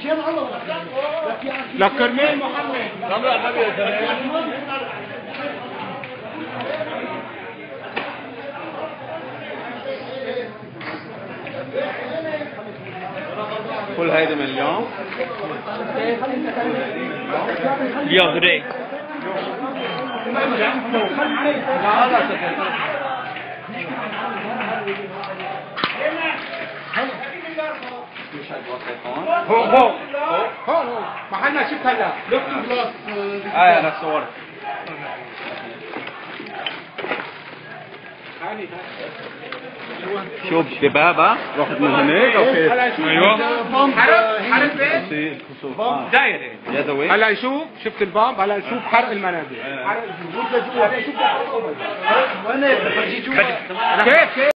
ذكرني محمد كل هيدا من اليوم؟ يغري هون محلنا شفت هلا انا صورت شوف دبابة رحت من هناك او كيف؟ ايوه حرق بيت دايره يدوي هلا شوف شفت البامب هلا شوف حرق المنابر حرق الجنود لجوا شوف كيف